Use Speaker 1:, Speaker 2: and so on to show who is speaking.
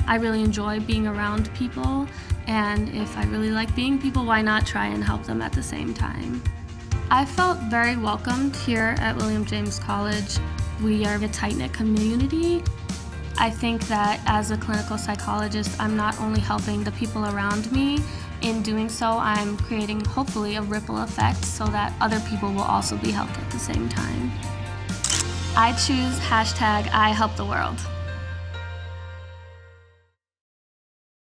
Speaker 1: I really enjoy being around people, and if I really like being people, why not try and help them at the same time? I felt very welcomed here at William James College. We are a tight-knit community. I think that as a clinical psychologist, I'm not only helping the people around me. In doing so, I'm creating, hopefully, a ripple effect so that other people will also be helped at the same time. I choose #IHelpTheWorld.